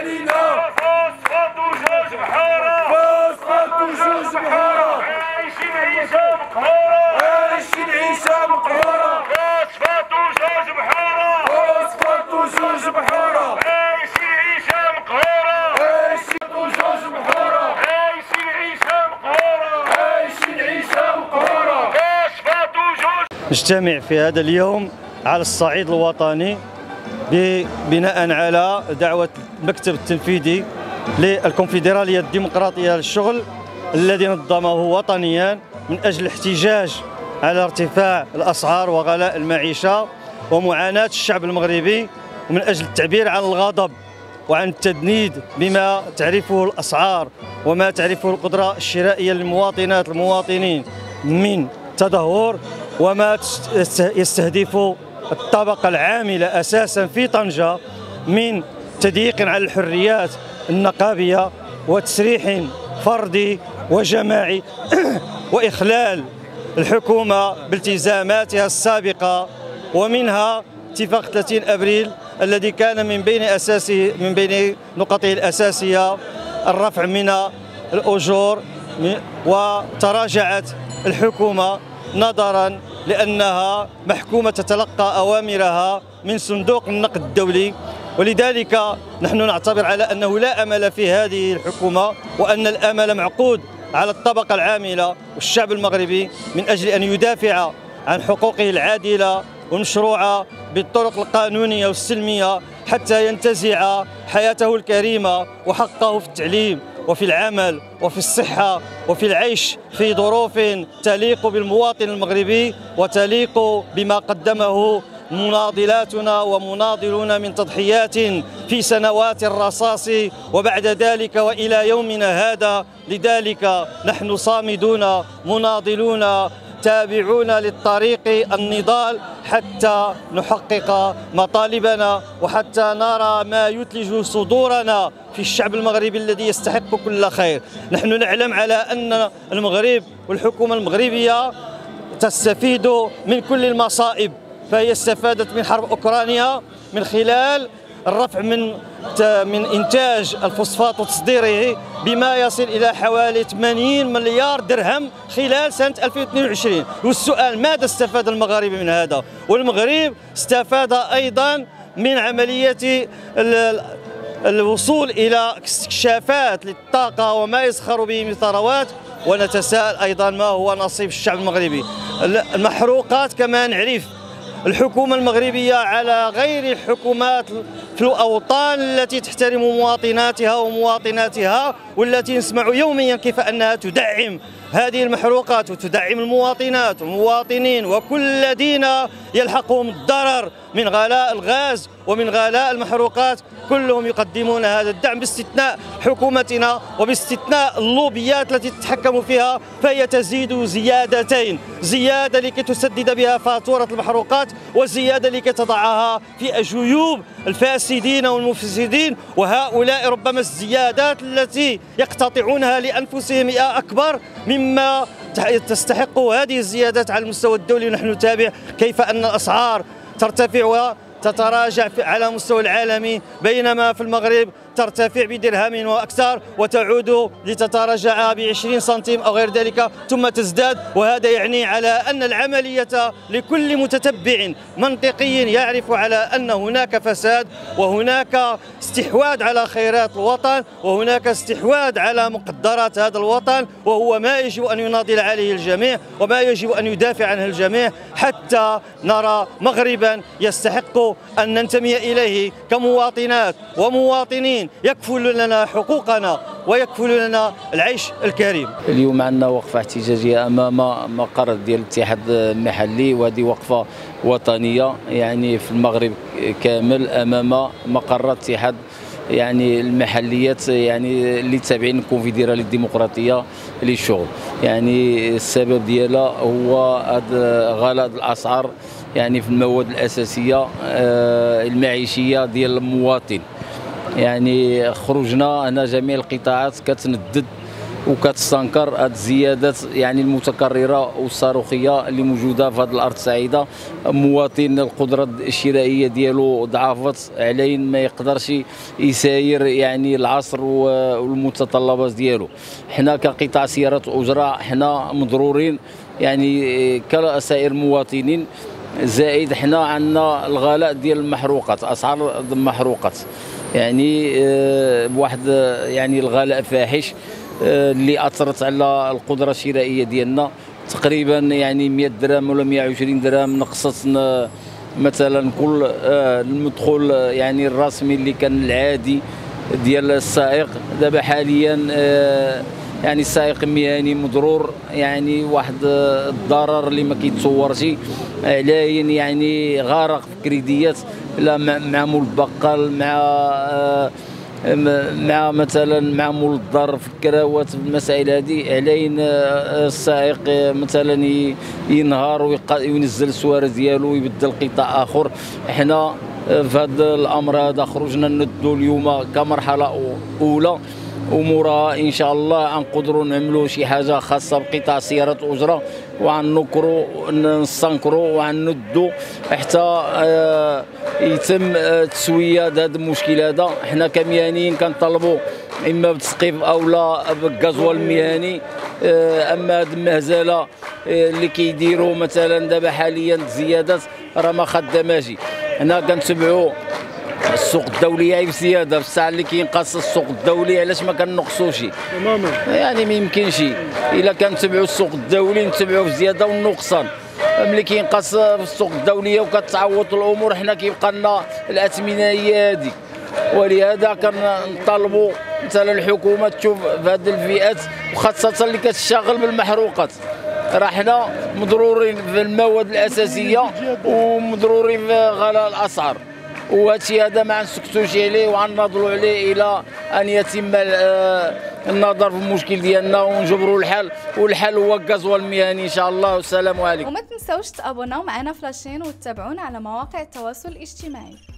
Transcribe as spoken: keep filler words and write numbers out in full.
علينا فوسفات وجوج بحارة فوسفات وجوج بحارة عايشين عيشة مقهورة عايشين عيشة مقهورة فوسفات وجوج بحارة فوسفات وجوج بحارة عايشين عيشة مقهورة عايشين وجوج بحارة عايشين عيشة مقهورة عايشين عيشة مقهورة فوسفات وجوج. نجتمع في هذا اليوم على الصعيد الوطني بناء على دعوة المكتب التنفيذي للكونفدرالية الديمقراطية للشغل الذي نظمه وطنيا من أجل الاحتجاج على ارتفاع الأسعار وغلاء المعيشة ومعاناة الشعب المغربي، ومن أجل التعبير عن الغضب وعن التدنيد بما تعرفه الأسعار وما تعرفه القدرة الشرائية للمواطنات المواطنين من تدهور، وما يستهدف الطبقة العاملة أساسا في طنجة من تضييق على الحريات النقابية وتسريح فردي وجماعي وإخلال الحكومة بالتزاماتها السابقة، ومنها اتفاق ثلاثين أبريل الذي كان من بين أساسي من بين نقطه الأساسية الرفع من الأجور، وتراجعت الحكومة نظرا لأنها محكومة تتلقى أوامرها من صندوق النقد الدولي، ولذلك نحن نعتبر على أنه لا أمل في هذه الحكومة، وأن الأمل معقود على الطبقة العاملة والشعب المغربي من أجل أن يدافع عن حقوقه العادلة والمشروعة بالطرق القانونية والسلمية حتى ينتزع حياته الكريمة وحقه في التعليم وفي العمل وفي الصحة وفي العيش في ظروف تليق بالمواطن المغربي وتليق بما قدمه مناضلاتنا ومناضلون من تضحيات في سنوات الرصاص وبعد ذلك وإلى يومنا هذا. لذلك نحن صامدون مناضلون تابعون للطريق النضال حتى نحقق مطالبنا وحتى نرى ما يثلج صدورنا في الشعب المغربي الذي يستحق كل خير. نحن نعلم على أن المغرب والحكومة المغربية تستفيد من كل المصائب، فهي استفادت من حرب أوكرانيا من خلال الرفع من من إنتاج الفوسفات وتصديره بما يصل إلى حوالي ثمانين مليار درهم خلال سنة ألفين واثنين وعشرين. والسؤال ماذا استفاد المغاربة من هذا؟ والمغرب استفاد أيضا من عملية الوصول إلى استكشافات للطاقة وما يزخر به من ثروات، ونتساءل أيضا ما هو نصيب الشعب المغربي. المحروقات كما نعرف الحكومة المغربية على غير الحكومات في الأوطان التي تحترم مواطناتها ومواطناتها، والتي نسمع يوميا كيف أنها تدعم هذه المحروقات وتدعم المواطنات والمواطنين وكل الذين يلحقهم الضرر من غلاء الغاز ومن غلاء المحروقات، كلهم يقدمون هذا الدعم باستثناء حكومتنا وباستثناء اللوبيات التي تتحكم فيها، فهي تزيد زيادتين: زيادة لكي تسدد بها فاتورة المحروقات، وزيادة لكي تضعها في جيوب الفاسدين والمفسدين، وهؤلاء ربما الزيادات التي يقتطعونها لأنفسهم أكبر مما تستحق هذه الزيادات على المستوى الدولي. ونحن نتابع كيف أن الأسعار ترتفع وتتراجع على مستوى العالمي، بينما في المغرب ترتفع بدرهم وأكثر وتعود لتتراجع بعشرين سنتيم أو غير ذلك ثم تزداد. وهذا يعني على أن العملية لكل متتبع منطقي يعرف على أن هناك فساد وهناك استحواذ على خيرات الوطن وهناك استحواذ على مقدرات هذا الوطن، وهو ما يجب أن يناضل عليه الجميع وما يجب أن يدافع عنه الجميع حتى نرى مغربا يستحق أن ننتمي إليه كمواطنات ومواطنين يكفل لنا حقوقنا ويكفل لنا العيش الكريم. اليوم عندنا وقفة احتجاجية أمام مقر ديال الاتحاد المحلي، وهذه وقفة وطنية يعني في المغرب كامل أمام مقر اتحاد يعني المحليات يعني اللي تابعين الكونفدرالية الديمقراطية للشغل. يعني السبب ديالها هو هذا غلاء الأسعار يعني في المواد الأساسية المعيشية ديال المواطن. يعني خرجنا هنا جميع القطاعات كتندد وكتستنكر هذه الزيادات يعني المتكرره والصاروخيه اللي موجوده في هذه الارض السعيده. مواطن القدره الشرائيه ديالو ضعفت عليه، ما يقدرش يساير يعني العصر والمتطلبات ديالو. حنا كقطاع سيارات اجره حنا مضرورين يعني كسائر المواطنين، زائد حنا عندنا الغلاء ديال المحروقات، اسعار المحروقات يعني بواحد يعني الغلاء فاحش اللي اثرت على القدره الشرائيه ديالنا. تقريبا يعني مئة درهم ولا مئة وعشرين درهم نقصت مثلا كل المدخول يعني الرسمي اللي كان العادي ديال السائق. دابا حاليا يعني السائق المهني مضرور يعني واحد الضرر اللي ما كيتصورش عليه، يعني غارق في كريديات مع مول البقال، مع مع مثلا مع مول الدار في الكراوات، في المسائل هذه علين السائق مثلا ينهار وينزل السواره ديالو ويبدل قطاع اخر. حنا في هذا الامر هذا خرجنا ندو اليوم كمرحله اولى، وموراها ان شاء الله غنقدروا نعملوا شي حاجه خاصه بقطاع سيارات اجره، وغنكروا نستنكروا وغندوا حتى آه يتم آه تسويه هذا المشكل هذا. حنا كمهنيين كنطلبوا اما بتسقيف او لا بالغازوال المهني. آه اما هذه المهزله آه اللي كيديروا مثلا دابا حاليا الزيادات راه ما خداماش. حنا كنتبعوا السوق الدوليه هي بزياده، في الساعه اللي كينقص السوق الدولي علاش ما كنقصوش؟ تماما يعني ما يمكنش. الا كنتبعوا السوق الدولي نتبعوا في الزياده والنقصان. ملي كينقص في السوق الدوليه وكتعوض الامور، حنا كيبقى لنا الاثمنه هي هذه. ولهذا كنطالبوا مثلا الحكومه تشوف في هذه الفئات، وخاصه اللي كتشتغل بالمحروقات. راه حنا مضرورين في المواد الاساسيه ومضرورين في غلاء الاسعار، وهذا الشيء هذا ما نسكتوش عليه وغنناضلوا عليه الى ان يتم النظر في المشكل ديالنا ونجبروا الحل، والحل هو الغازوال المهني ان شاء الله. والسلام عليكم. وما تنساوش تابوناو معنا في لاشين وتتابعونا على مواقع التواصل الاجتماعي.